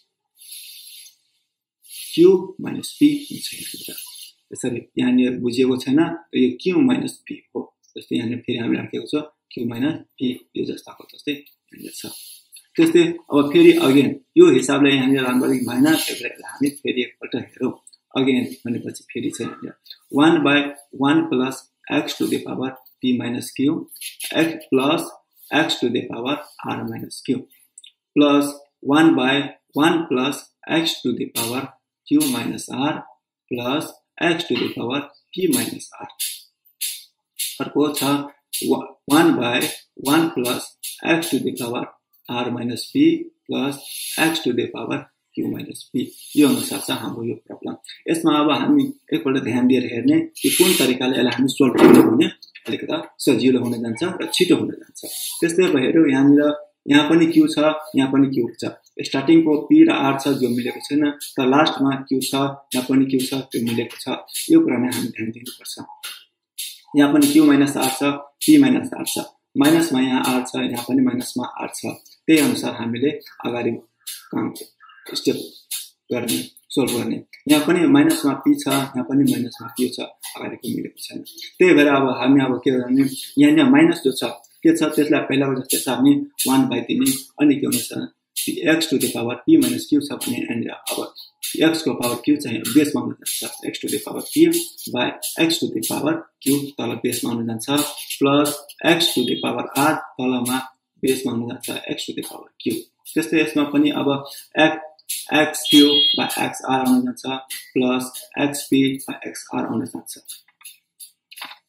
q minus p हुन्छ यसरी यहाँनिर बुझिएको छैन यो q minus p हो जस्तै यहाँनिर फेरि हामी राखेको छ q minus p यो जस्ताको जस्तै यहाँनिर छ त्यस्तै अब फेरि अगेन यो हिसाबले यहाँनिर राम्ररी भएन त्यसैले हामी फेरि एकपल्ट हेरौँ अगेन भनेपछि फेरि चाहिँ यहाँनिर one by one plus x to the power p minus q x plus x to the power r minus q plus one by one plus x to the power q minus r plus x to the power p minus r अर्को छ one by one plus x to the power r minus p plus x to the power q minus p यो अनुसार छ हाम्रो यो problem यसमा अब हामी एकपल्ट ध्यान दिएर हेर्ने कि कुन तरिकाले यसलाई हामी सोल्भ गर्ने भने अलिकति सजिलो हुन जान्छ र छिटो हुन जान्छ त्यस्तै अब हेरौँ यहाँनिर यहाँ पनि q छ यहाँ पनि q छ स्टार्टिङको p र r छ जो मिलेको छैन तर लास्टमा q छ यहाँ पनि q छ त्यो मिलेको छ यो कुरामा हामी ध्यान दिनुपर्छ यहाँ पनि q minus r छ p minus r छ माइनसमा यहाँ r छ यहाँ पनि माइनसमा r छ त्यही अनुसार हामीले अगाडि काम स्टेप गर्ने सोल्भ गर्ने यहाँ पनि माइनसमा p छ यहाँ पनि माइनसमा q छ अगाडिको मिलेको छैन त्यही भएर अब हामी अब के गर्ने यहाँ माइनस जो छ के छ त्यसलाई पहिलाको जस्तै सार्ने one by दिने अनि के हुन्छ x to the power p minus q छ भने यहाँनिर अब x को पावर q चाहिँ बेसमा हुन जान्छ x to the power p by x to the power q तल बेसमा हुन जान्छ plus x to the power r तलमा बेसमा हुन जान्छ x to the power q त्यस्तै यसमा पनि अब x xq by xr आउन जान्छ प्लस xp by xr आउन जान्छ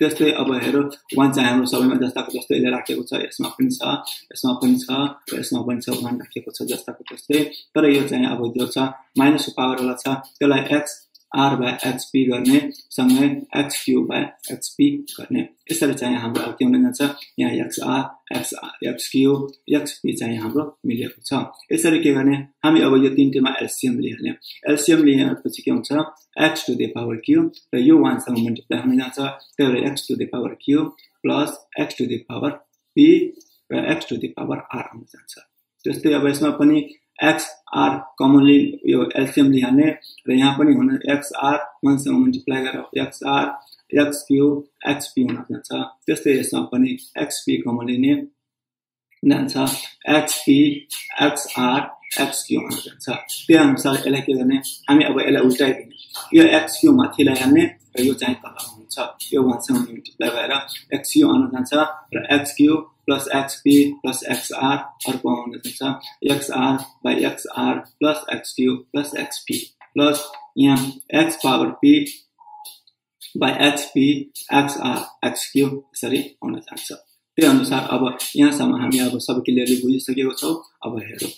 त्यस्तै अब हेरौँ one चाहिँ हाम्रो सबैमा जस्ताको जस्तै यसले राखेको छ यसमा पनि छ यसमा पनि छ र यसमा पनि छ one राखेको छ जस्ताको जस्तै तर यो चाहिँ अब जो छ माइनस पावर वाला छ त्यसलाई x r by xp गर्ने सँगै x cube by xp गर्ने यसरी चाहिँ हाम्रो के हुन जान्छ यहाँ xr x x cube xp चाहिँ हाम्रो मिलेको छ यसरी के गर्ने हामी अब यो तीनटैमा एलसीएम लिहाल्ने एलसीएम लिएपछि के हुन्छ x to the power cube र यो one सँग मल्टिप्लाई हुन जान्छ त्यसले x to the power cube plus x to the power p र x to the power r हुन जान्छ त्यस्तै अब यसमा पनि x r कमनली यो एलसीएम लिहाल्ने र यहाँ पनि हुन x r one सँग मल्टिप्लाई गरेर x r x cube xp हुन जान्छ त्यस्तै यसमा पनि xp कमन लिने जान्छ xp xr xq हुन जान्छ त्यही अनुसार यसलाई के गर्ने हामी अब यसलाई उल्टाइदिने यो xq माथि ल्याइहाल्ने र यो चाहिँ तल हुन्छ यो one सँग मल्टिप्लाई भएर xq आउन जान्छ र xq plus xp plus xr अर्को आउन जान्छ xr by xr plus xq plus xp plus यहाँ x power p by xp xr xq यसरी आउन जान्छ त्यही अनुसार अब यहाँसम्म हामी अब सबै क्लियरली बुझिसकेको छौं अब हेरौँ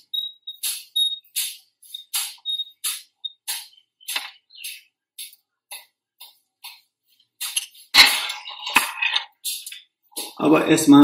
अब यसमा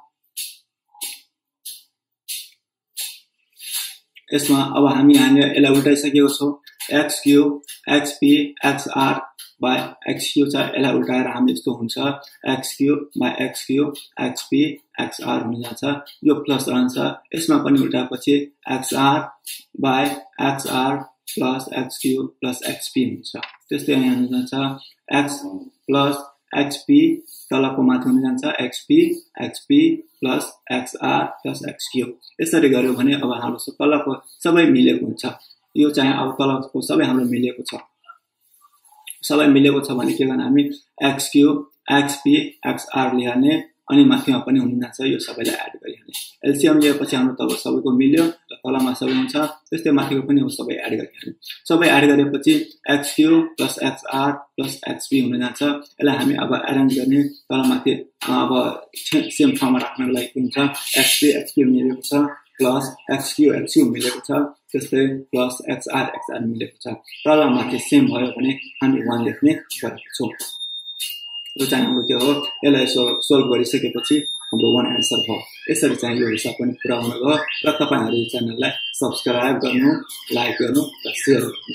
यसमा अब हामी यहाँ यसलाई उल्टाइसकेको छौं x cube xp xr by xq चाहिँ यसलाई उल्टाएर हामी यस्तो हुन्छ x cube by x cube xp xr हुन जान्छ यो प्लस रहन्छ यसमा पनि उल्टाएपछि xr by xr plus x cube plus xp हुन्छ त्यस्तै यहाँ हुन जान्छ x plus xp तलको माथि हुन जान्छ xp xp plus xr plus xq यसरी गर्यो भने अब हाम्रो तलको सबै मिलेको हुन्छ यो चाहिँ अब तलको सबै हाम्रो मिलेको छ सबै मिलेको छ भने के गर्न हामी xq xp xr लिहाल्ने अनि माथिमा पनि हुन जान्छ यो सबैलाई एड गरिहाल्ने एलसीएम लिएपछि हाम्रो तल सबैको मिल्यो र तलमा सबै हुन्छ त्यस्तै माथिको पनि हो सबै एड गरिहाल्ने सबै एड गरेपछि xq plus xr plus xp हुन जान्छ यसलाई हामी अब एरेन्ज गर्ने तलमाथि अब सेम ठाउँमा राख्नको लागि हुन्छ xp xp मिलेको छ plus xq xq मिलेको छ त्यस्तै plus xr xr मिलेको छ तलमाथि सेम भयो भने हामी one लेख्ने गरेको छौं यो चाहिँ हाम्रो के हो यसलाई यसो सोल्भ गरिसकेपछि हाम्रो one आन्सर भयो यसरी चाहिँ यो हिसाब पनि पुरा हुन गयो र तपाईहरु यो च्यानललाई सब्स्क्राइब गर्नु लाइक गर्नु र शेयर गर्नु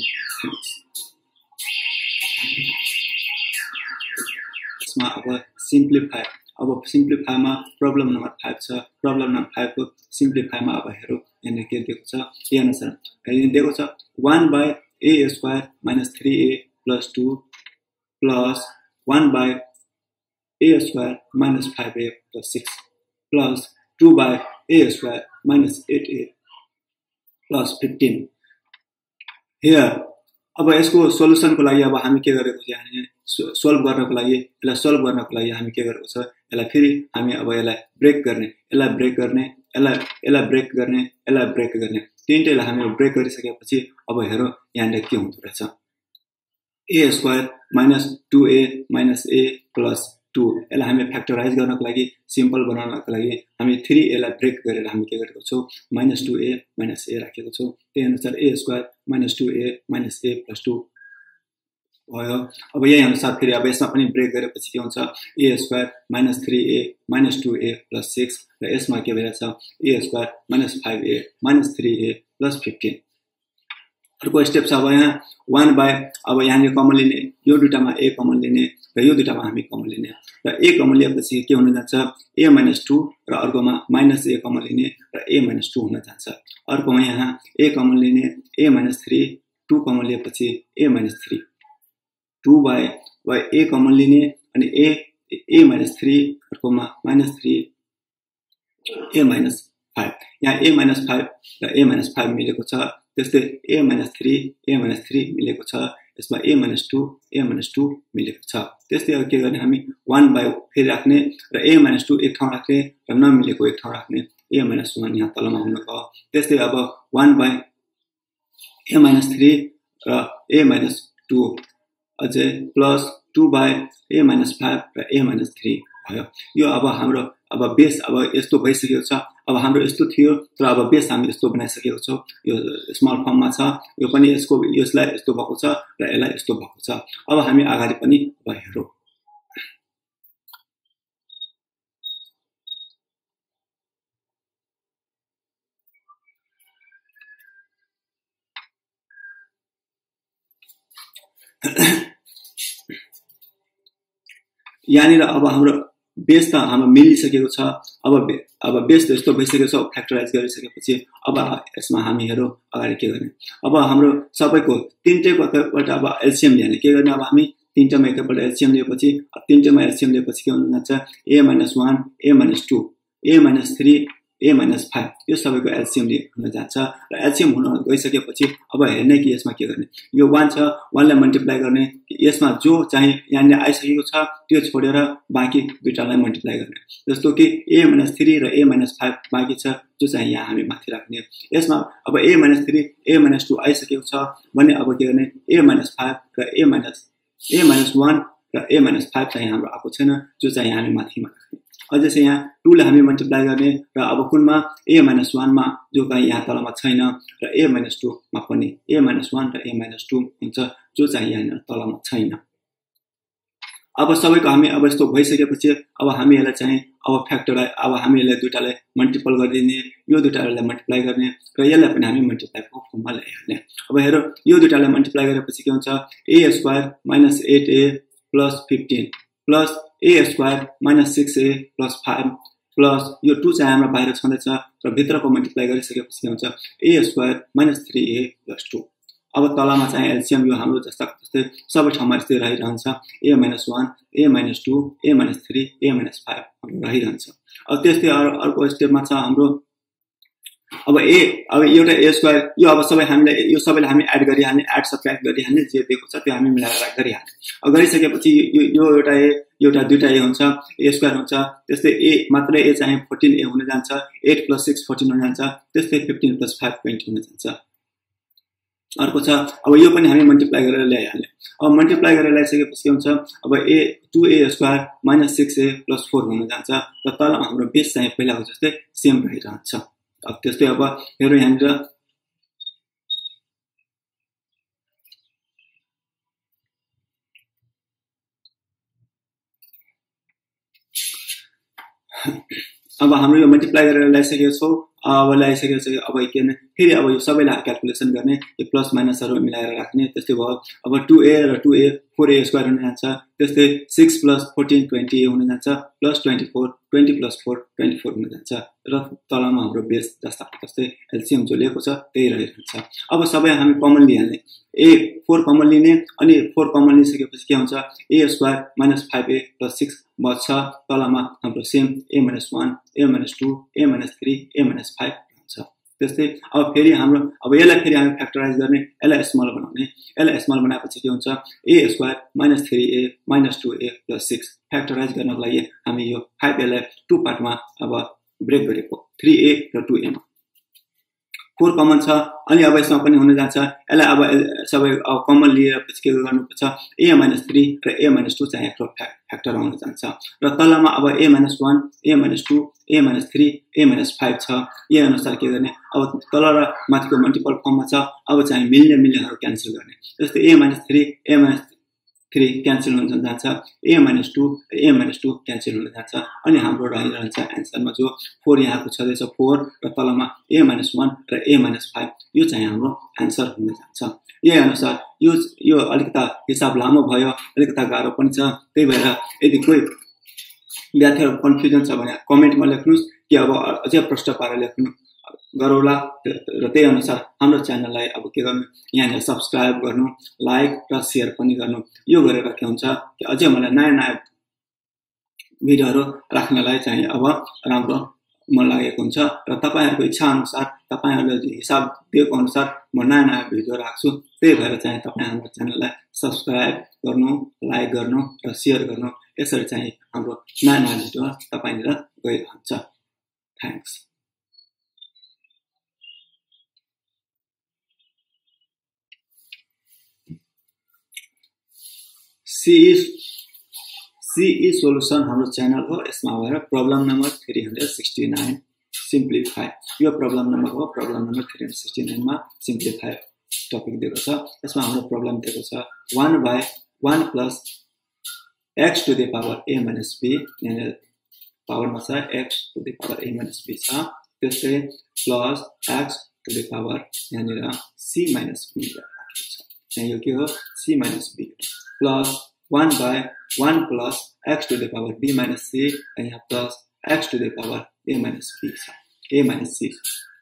यसमा अब सिम्प्लिफाई अब सिम्प्लिफाईमा प्रब्लम नम्बर five छ प्रब्लम नम्बर five को सिम्प्लिफाईमा अब हेरौँ यहाँ के दिएको छ यो अनुसार यहाँ दिएको छ one by a square minus three a plus two plus one by a square minus five a plus six plus two by a square minus eight a plus fifteen here अब यसको सोलुसनको लागि अब हामी के गरेको छ यहाँ सोल्भ गर्नको लागि यसलाई सोल्भ गर्नको लागि हामी के गरेको छ यसलाई फेरि हामी अब यसलाई ब्रेक गर्ने यसलाई ब्रेक गर्ने यसलाई यसलाई ब्रेक गर्ने यसलाई ब्रेक गर्ने तीनटैलाई हामी ब्रेक गरिसकेपछि अब हेरौँ यहाँ के हुँदो रहेछ a square minus two a minus a plus two यसलाई हामी फ्याक्टराइज गर्नको लागि सिम्पल बनाउनको लागि हामी three a लाई ब्रेक गरेर हामी के गरेको छौं minus two a minus a राखेको छौं त्यही अनुसार a square minus two a minus a plus two भयो अब यही अनुसार फेरि अब यसमा पनि ब्रेक गरेपछि के हुन्छ a square minus three a minus two a plus six र यसमा के भइरहेछ a square minus five a minus three a plus fifteen अर्को स्टेप छ अब यहाँ one by अब यहाँले कमन लिने यो दुईटामा a कमन लिने र यो दुईटामा हामी कमन लिने र a कमन लिएपछि के हुन जान्छ a minus two र अर्कोमा minus a कमन लिने र a minus two हुन जान्छ अर्कोमा यहाँ a कमन लिने a minus three two common लिएपछि a minus three two by by a common लिने अनि a a minus three अर्कोमा minus three a minus five यहाँ a minus five र a minus five मिलेको छ त्यस्तै a minus three a minus three मिलेको छ यसमा a minus two a minus two मिलेको छ त्यस्तै अब के गर्ने हामी one by फेरि राख्ने र a minus two एक ठाउँ राख्ने र नमिलेको एक ठाउँ राख्ने a minus one यहाँ तलमा हुन गयो त्यस्तै अब one by a minus three र a minus two अझै plus two by a minus five र a minus थ्री भयो। यो अब हाम्रो अब बेस अब यस्तो भइसकेको छ। अब हाम्रो यस्तो थियो तर अब बेस हामी यस्तो बनाइसकेको छौं। यो स्मल फर्ममा छ। यो पनि यसको यसलाई यस्तो भएको छ र यसलाई यस्तो भएको छ। अब हामी अगाडि पनि अब हेरौं। यहाँनिर अब हाम्रो बेस त हाम्रो मिलिसकेको छ। अब अब बेस त यस्तो भइसकेको छ फ्याक्टराइज गरिसकेपछि अब यसमा हामी हेरौं अगाडि के गर्ने। अब हाम्रो सबैको तीनटैबाट अब एलसीएम ल्याउने के गर्ने। अब हामी तीनटामा एकैपल्ट एलसीएम लिएपछि तीनटामा एलसीएम लिएपछि के हुन जान्छ a minus one a minus two a minus three a minus five यो सबैको एलसीएम हुन जान्छ। र एलसीएम हुन गइसकेपछि अब हेर्ने कि यसमा के गर्ने। यो one छ one लाई मल्टिप्लाई गर्ने। यसमा जो चाहिँ यहाँले आइसकेको छ त्यो छोडेर बाँकी दुईटालाई मल्टिप्लाई गर्ने। जस्तो कि a minus three र a minus फाइभ बाँकी छ जो चाहिँ यहाँ हामी माथि राख्ने। यसमा अब a minus three a minus two आइसकेको छ भने अब के गर्ने a minus फाइभ र a minus a minus one र a minus फाइभ चाहिँ हाम्रो आएको छैन जो चाहिँ हामी माथिमा राख्ने। अझै चाहिँ यहाँ टू लाई हामी मल्टिप्लाई गर्ने र अब कुनमा a minus one मा जो चाहिँ यहाँ तलमा छैन र a minus two मा पनि a minus one र a minus two हुन्छ जो चाहिँ यहाँ तलमा छैन। अब सबैको हामी अब यस्तो भइसकेपछि अब हामी यसलाई चाहिँ अब फ्याक्टराइज अब हामी यसलाई दुईटालाई मल्टिपल गरिदिने यो दुईटालाई मल्टिप्लाई गर्ने र यसलाई पनि हामी मल्टिप्लाईको फर्ममा ल्याइहाल्ने। अब हेरौं यो दुईटालाई मल्टिप्लाई गरेपछि के हुन्छ a square minus eight a plus fifteen plus a square minus six a plus five plus यो two चाहिँ हाम्रो बाहिर छँदैछ र भित्रको मल्टिप्लाई गरिसकेपछि के हुन्छ a square minus three a plus two। अब तलमा चाहिँ एलसीएम यो हाम्रो जस्ता जस्तै सबै ठाउँमा यस्तै रहिरहन्छ a minus one a minus two a minus three a minus five रहिरहन्छ। अब त्यस्तै अर्को स्टेपमा छ हाम्रो अब a अब एउटा a स्क्वायर यो अब सबै हामीले यो सबैलाई हामी एड गरिहाल्ने एड सबट्र्याक्ट गरिहाल्ने जे दिएको छ त्यो हामी मिलाएर गरिहाल्ने। अब गरिसकेपछि यो यो एउटा a एउटा दुईटा a हुन्छ a स्क्वायर हुन्छ। त्यस्तै a मात्र a चाहिँ fourteen a हुन जान्छ eight plus six fourteen हुन जान्छ। त्यस्तै fifteen plus five twenty हुन जान्छ। अर्को छ अब यो पनि हामी मल्टिप्लाई गरेर ल्याइहाल्ने। अब मल्टिप्लाई गरेर ल्याइसकेपछि के हुन्छ अब a two a square minus six a plus four हुन जान्छ र तलमा हाम्रो बेस चाहिँ पहिलाको जस्तै सेम रहिरहन्छ। अब त्यस्तै अब हेरौं यहाँनिर अब हाम्रो यो मल्टिप्लाई गरेर ल्याइसकेको छौं। अब ल्याइसकेको छ अब के गर्ने फेरि अब यो सबैलाई क्याल्कुलेसन गर्ने यो प्लस माइनसहरु मिलाएर राख्ने। त्यस्तै भयो अब two a र two a four a square हुन जान्छ। त्यस्तै six plus fourteen twenty a हुन जान्छ plus twenty-four twenty plus four twenty-four हुन जान्छ र तलमा हाम्रो बेस जस्ता जस्तै एलसीएम जो लिएको छ त्यही रहिरहन्छ। अब सबै हामी कमन लिइहाल्ने a four कमन लिने अनि four कमन लिइसकेपछि के हुन्छ a square minus five a plus six बच्छ। तलमा हाम्रो same a minus one a minus two a minus three a minus five हुन्छ। त्यस्तै अब फेरि हाम्रो अब यसलाई फेरि हामी फ्याक्टराइज गर्ने यसलाई स्मल बनाउने। यसलाई स्मल बनाएपछि के हुन्छ a square minus three a minus two a plus six factorize गर्नको लागि हामी यो five a लाई two पार्टमा अब ब्रेक गरेको three a र two a मा four कमन छ अनि अब यसमा पनि हुन जान्छ। यसलाई अब सबै अब कमन लिएर पछि के गर्नुपर्छ a minus three र a minus two चाहिँ एक फ्याक्टर आउन जान्छ र तलमा अब a minus one a minus two a minus three a minus five छ। यही अनुसार के गर्ने अब तल र माथिको मल्टिपल फर्ममा छ। अब चाहिँ मिल्ने मिल्नेहरु क्यान्सल गर्ने। जस्तै a minus three a minus three cancel हुन जान्छ a minus two a minus two cancel हुन जान्छ अनि हाम्रो रहिरहन्छ आन्सरमा जो four यहाँको छदैछ four र तलमा a minus one र a minus five यो चाहिँ हाम्रो आन्सर हुन जान्छ। यही अनुसार यो यो अलिकता हिसाब लामो भयो अलिकता गाह्रो पनि छ। त्यही भएर यदि कोही विद्यार्थीहरु कन्फ्युजन छ भने कमेन्टमा लेख्नुस् कि अब अझै प्रश्न पारेर लेख्नु गरौला र त्यही अनुसार हाम्रो च्यानललाई अब के गर्नु यहाँ सब्स्क्राइब गर्नु लाइक र शेयर पनि गर्नु। यो गरेर के हुन्छ कि अझै मलाई नयाँ नयाँ भिडियोहरु राख्नलाई चाहिँ अब राम्रो मन लागेको हुन्छ र तपाईहरुको इच्छा अनुसार तपाईहरुले हिसाब दिएको अनुसार म नयाँ नयाँ भिडियो राख्छु। त्यही भएर चाहिँ तपाई हाम्रो च्यानललाई सब्स्क्राइब गर्नु लाइक गर्नु र शेयर गर्नु। यसरी चाहिँ हाम्रो नयाँ नयाँ भिडियो तपाईनिर गइरहन्छ। Thanks. C is C is solution हाम्रो च्यानल हो यसमा भएर problem number three sixty-nine simplify यो प्रब्लम नम्बर हो प्रब्लम नम्बर three sixty-nine मा सिम्प्लिफाई टपिक दिएको छ यसमा हाम्रो प्रब्लम दिएको छ one by one plus x to the power a minus b यानी पावर मा छ x to the power a minus b छ त्यसै plus x to the power यानी c minus b राखेको छ यहाँ यो के हो c minus b plus one by one plus x to the power b minus c and यहाँ plus x to the power a minus b a minus c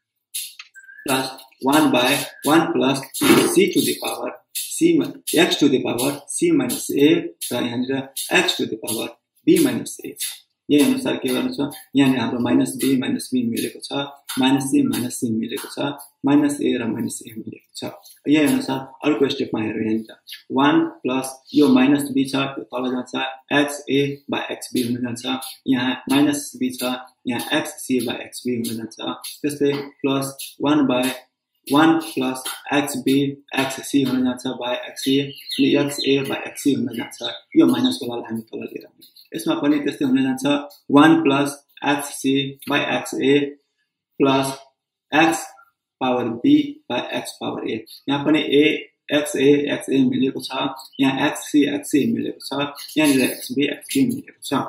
plus one by one plus c to the power c x to the power c minus a र यहाँ x to the power b minus a यही अनुसार के गर्नु छ यहाँ हाम्रो minus b minus b मिलेको छ minus c minus c मिलेको छ minus a र minus a मिलेको छ यही अनुसार अर्को स्टेपमा हेरौँ यहाँ one plus यो minus b छ त्यो तल जान्छ xa by xb हुन जान्छ यहाँ minus b छ यहाँ xc by xb हुन जान्छ त्यसै plus one by one plus xb xc हुन जान्छ by xc अनि xa by xc हुन जान्छ यो माइनस वाला हामी तल लिएर आउने यसमा पनि त्यस्तै हुन जान्छ one plus xc by xa plus x power b by x power a यहाँ पनि a xa xa मिलेको छ यहाँ xc xc मिलेको छ यहाँ xb xb मिलेको छ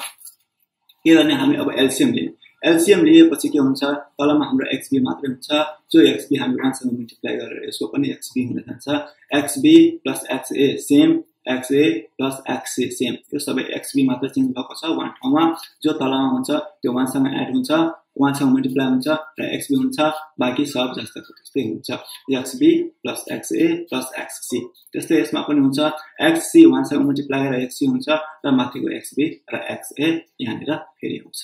के गर्ने हामी अब एलसीएम लिने एलसीएम लिएपछि के हुन्छ तलमा हाम्रो xb मात्र हुन्छ जो xb हामी one सँग मल्टिप्लाई गरेर यसको पनि xb हुन जान्छ xb plus xa same xa plus xc same यो सबै xb मात्र चेन्ज भएको छ one ठाउँमा जो तलमा हुन्छ त्यो one सँग एड हुन्छ one सँग मल्टिप्लाई हुन्छ र xb हुन्छ बाकी सब जस्तोको त्यस्तै हुन्छ xb plus xa plus xc त्यस्तै यसमा पनि हुन्छ xc one सँग मल्टिप्लाई गरेर xc हुन्छ र माथिको xb र xa यहाँनिर फेरि आउँछ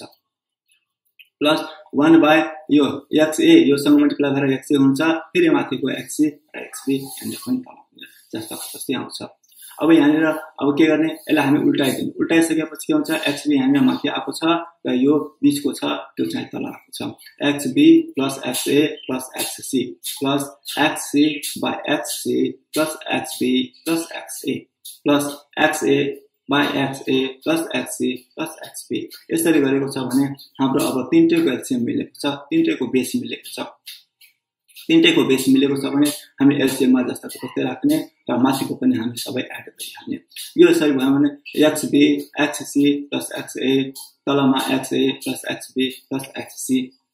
plus one by यो xa यो सँग मल्टिप्लाई गरेर xc हुन्छ फेरि माथिको xc र xb यहाँनिर पनि तल जस्तोको त्यस्तै आउँछ अब यहाँनिर अब के गर्ने यसलाई हामी उल्टाइदिनु उल्टाइसकेपछि के हुन्छ xb यहाँनिर माथि आएको छ र यो बीचको छ त्यो चाहिँ तल आएको छ xb plus xa plus xc plus xc by xc plus xb plus xa plus xa by xa plus xc plus xb यसरी गरेको छ भने हाम्रो अब तीनटैको एलसीएम मिलेको छ तीनटैको बेस मिलेको छ तीनटैको बेस मिलेको छ भने हामी एलसीएम मा जस्तोको त्यस्तै राख्ने र माथिको पनि हामी सबै एड गरिहाल्ने यो यसरी भयो भने xb xc plus xa तलमा xa plus xb plus xc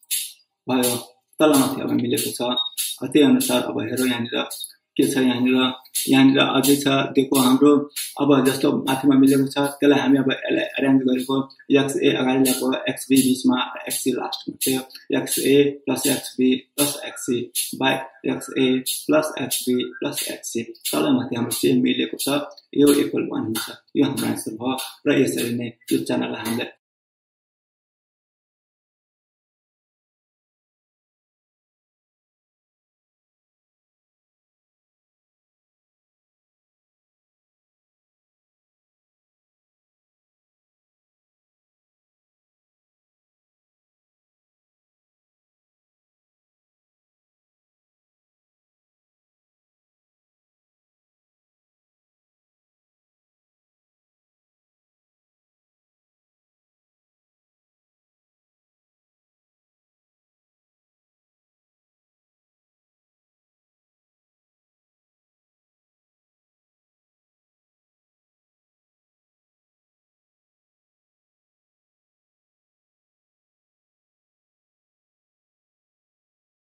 भयो तलमाथि अब मिलेको छ त्यही अनुसार अब हेरौँ यहाँनिर के छ यहाँनिर यहाँनिर अझै छ दिएको हाम्रो अब जस्तो माथिमा मिलेको छ त्यसलाई हामी अब अरेन्ज गरेको xa अगाडि ल्याएको xb बीचमा xc लास्टमा थियो xa plus xb plus xc by xa plus xb plus xc तलमाथि हाम्रो सेम मिलेको छ यो इक्वल one हुन्छ यो हाम्रो आन्सर भयो र यसरी नै यो च्यानललाई हामीले